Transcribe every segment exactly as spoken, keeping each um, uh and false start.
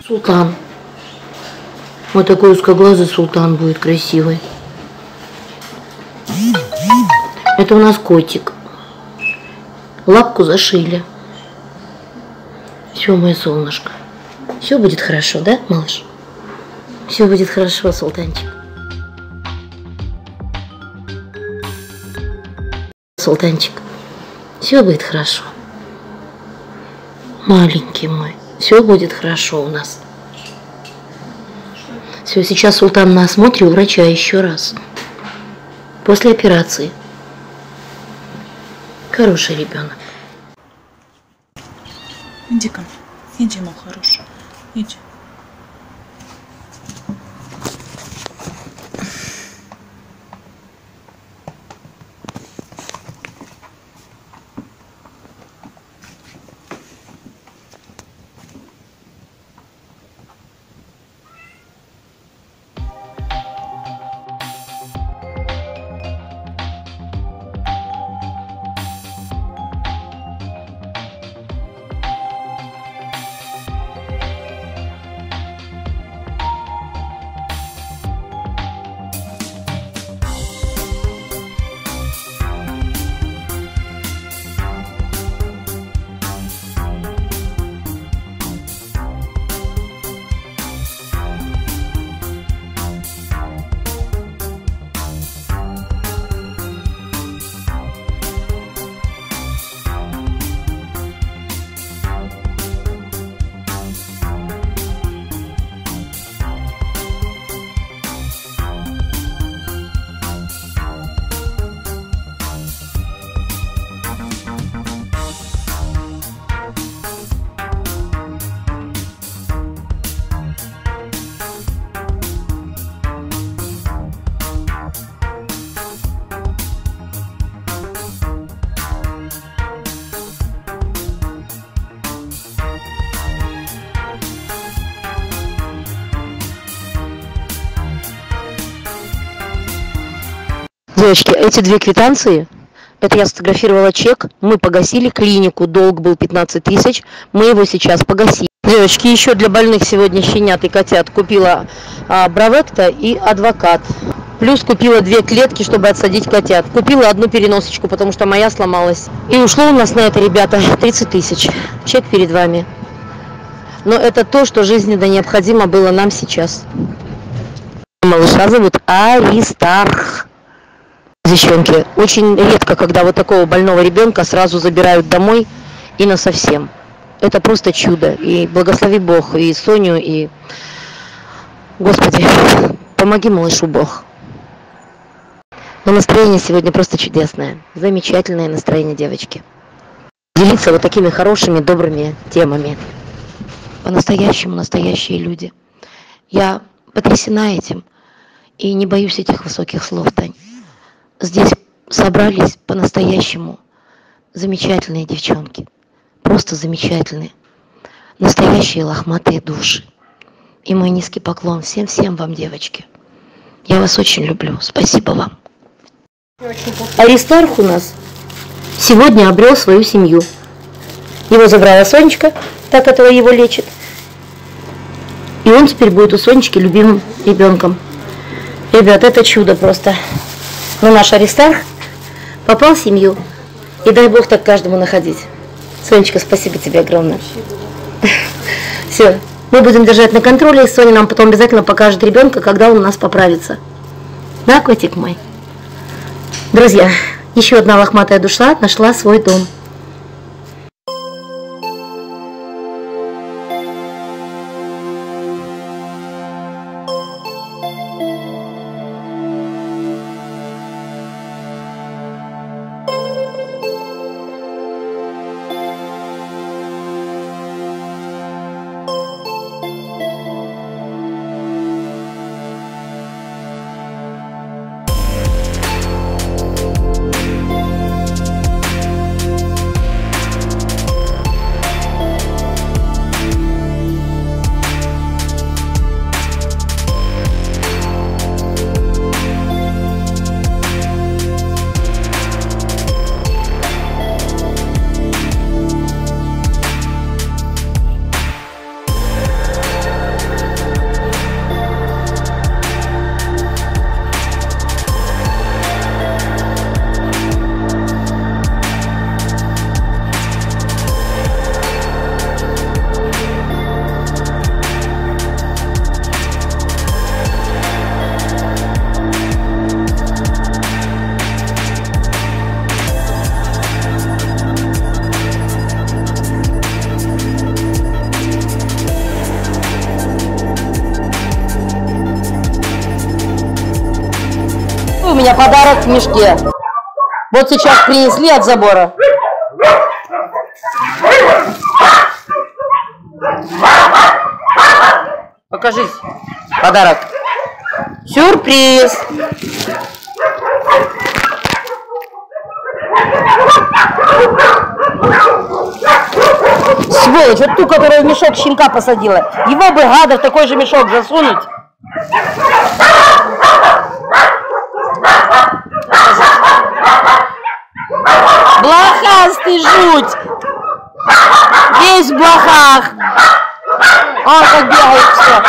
Султан. Вот такой узкоглазый султан будет красивый. Это у нас котик. Лапку зашили. Все, мое солнышко. Все будет хорошо, да, малыш? Все будет хорошо, султанчик. Султанчик. Все будет хорошо. Маленький мой. Все будет хорошо у нас. Все, сейчас султан на осмотре у врача еще раз. После операции. Хороший ребенок. Иди-ка, иди, мой хороший, иди. Девочки, эти две квитанции, это я сфотографировала чек, мы погасили клинику, долг был пятнадцать тысяч, мы его сейчас погасили. Девочки, еще для больных сегодня щенят и котят купила а, Бравекта и Адвокат. Плюс купила две клетки, чтобы отсадить котят. Купила одну переносочку, потому что моя сломалась. И ушло у нас на это, ребята, тридцать тысяч. Чек перед вами. Но это то, что жизненно необходимо было нам сейчас. Малыша зовут Аристарх. Девчонки, очень редко, когда вот такого больного ребенка сразу забирают домой и насовсем. Это просто чудо. И благослови Бог и Соню, и... Господи, помоги малышу Бог. Но настроение сегодня просто чудесное. Замечательное настроение, девочки. Делиться вот такими хорошими, добрыми темами. По-настоящему настоящие люди. Я потрясена этим и не боюсь этих высоких слов, Тань. Здесь собрались по-настоящему замечательные девчонки. Просто замечательные. Настоящие лохматые души. И мой низкий поклон всем-всем вам, девочки. Я вас очень люблю. Спасибо вам. Аристарх у нас сегодня обрел свою семью. Его забрала Сонечка, так этого его лечит. И он теперь будет у Сонечки любимым ребенком. Ребят, это чудо просто. Но наш Аристарх попал в семью. И дай Бог так каждому находить. Сонечка, спасибо тебе огромное. Все, мы будем держать на контроле. И Соня нам потом обязательно покажет ребенка, когда он у нас поправится. Да, котик мой? Друзья, еще одна лохматая душа нашла свой дом. мешке. Вот сейчас принесли от забора. Покажись. Подарок. Сюрприз. Сволочь, вот ту, которая в мешок щенка посадила. Его бы, гада, в такой же мешок засунуть. Блохастый жуть. Весь в блохах. Он как бегает все.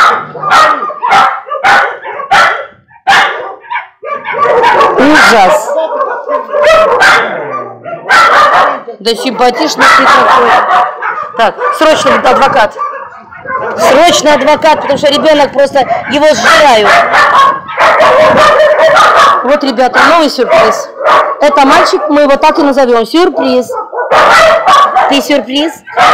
Ужас. Да симпатичный ты такой. Так, срочно адвокат. Срочно адвокат, потому что ребенок просто его сжирают. Вот, ребята, новый сюрприз. Это мальчик, мы его так и назовем. Сюрприз. Ты сюрприз?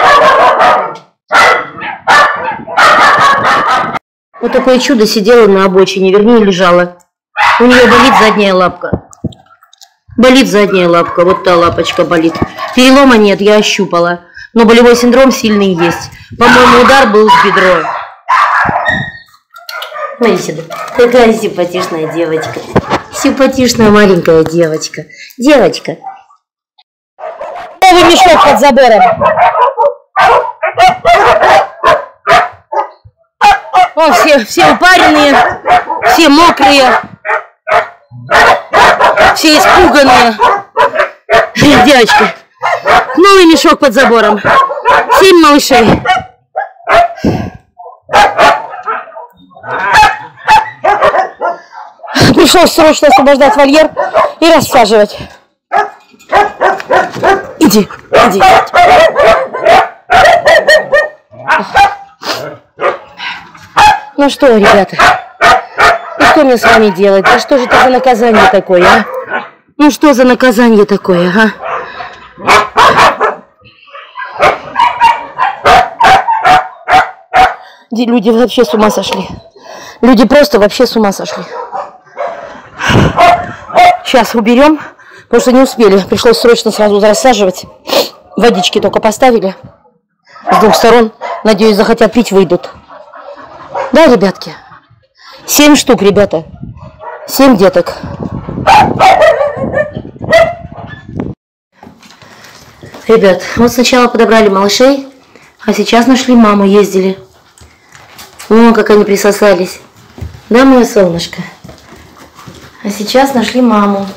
Вот такое чудо сидела на обочине, вернее лежала. У нее болит задняя лапка. Болит задняя лапка, вот та лапочка болит. Перелома нет, я ощупала. Но болевой синдром сильный есть. По-моему, удар был в бедро. Смотри сюда. Какая симпатичная девочка. Симпатичная маленькая девочка. Девочка. Новый мешок под забором. О, все, все упаренные, все мокрые, все испуганные. Девочки, новый мешок под забором. Семь малышей. Пришлось срочно освобождать вольер и рассаживать. Иди, иди. Ну что, ребята, и что мне с вами делать? Да что же это за наказание такое, а? Ну что за наказание такое, а? Люди вообще с ума сошли. Люди просто вообще с ума сошли. Сейчас уберем, потому что не успели. Пришлось срочно сразу рассаживать. Водички только поставили. С двух сторон. Надеюсь, захотят пить, выйдут. Да, ребятки? Семь штук, ребята. Семь деток. Ребят, вот сначала подобрали малышей, а сейчас нашли маму, ездили. О, как они присосались. Да, мое солнышко? А сейчас нашли маму.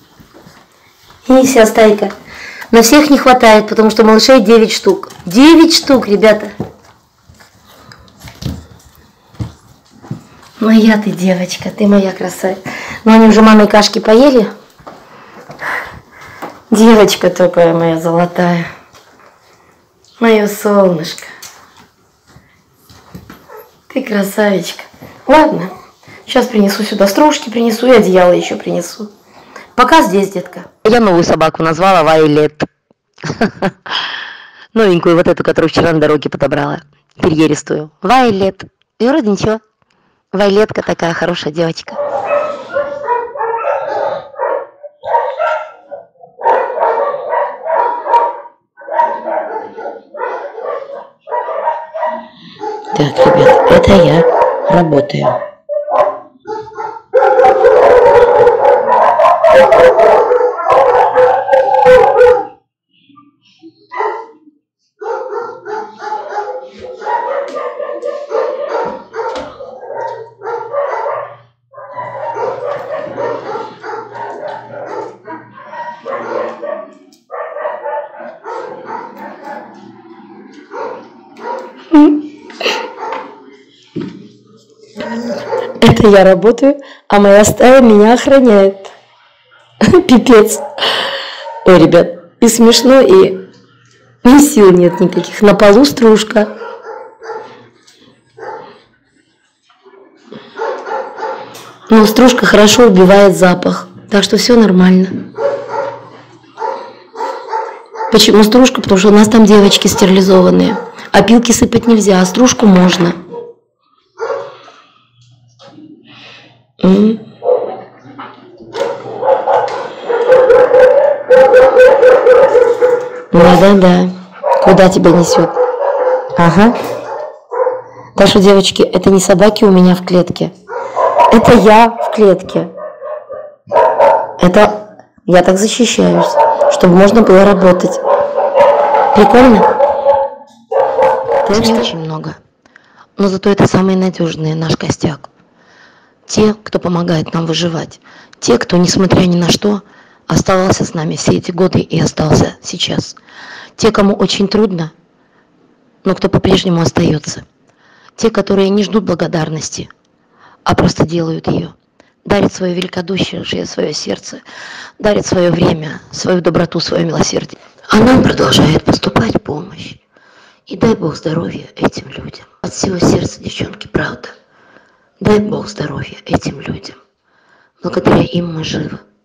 И вся стайка. На всех не хватает, потому что малышей девять штук. девять штук, ребята. Моя ты девочка, ты моя красавица. Но они уже мамой кашки поели. Девочка такая моя золотая. Мое солнышко. Ты красавичка. Ладно, сейчас принесу сюда стружки, принесу и одеяло еще принесу. Пока здесь, детка. Я новую собаку назвала Вайлет. Новенькую, вот эту, которую вчера на дороге подобрала. Терьеристую. Вайлет. И вроде ничего. Вайлетка такая хорошая девочка. Так, ребят, это я работаю. Это я работаю, а моя стая меня охраняет. Пипец. Ой, ребят, и смешно, и, и сил нет никаких. На полу стружка. Но стружка хорошо убивает запах, так что все нормально. Почему стружка? Потому что у нас там девочки стерилизованные. Опилки сыпать нельзя, а стружку можно. М-м. Да-да-да. Куда тебя несет? Ага. Так что, девочки, это не собаки у меня в клетке. Это я в клетке. Это я так защищаюсь, чтобы можно было работать. Прикольно? Так не очень много. Но зато это самые надежные, наш костяк. Те, кто помогает нам выживать. Те, кто, несмотря ни на что, оставался с нами все эти годы и остался сейчас. Те, кому очень трудно, но кто по-прежнему остается. Те, которые не ждут благодарности, а просто делают ее. Дарят свое великодушие, свое сердце, дарят свое время, свою доброту, свое милосердие. А нам продолжает поступать помощь. И дай Бог здоровья этим людям. От всего сердца, девчонки, правда. Дай Бог здоровья этим людям. Благодаря им мы живы.